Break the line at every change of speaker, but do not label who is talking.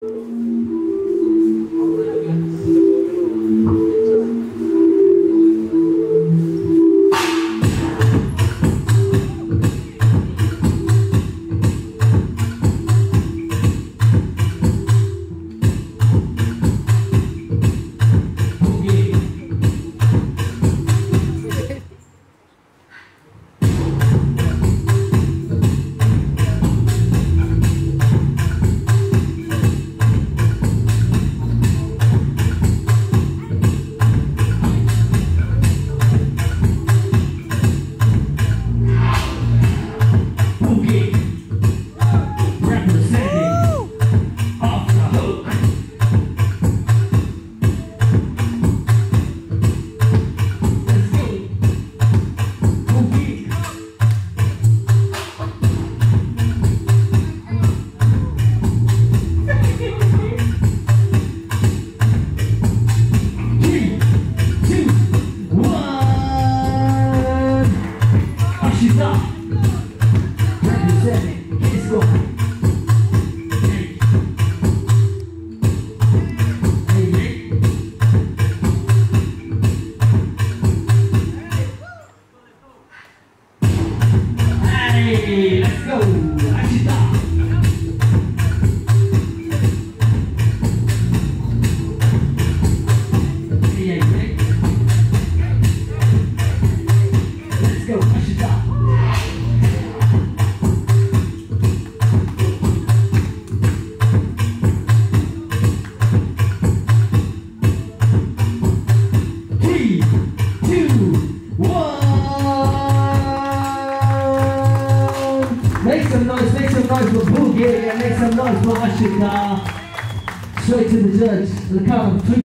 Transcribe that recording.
Ashitha, representing, let's go. Hey, let's go, Ashitha. Let's go, Ashitha. Make some noise for Boogig and make some noise for Ashitha. Straight to the judge. The count of 3.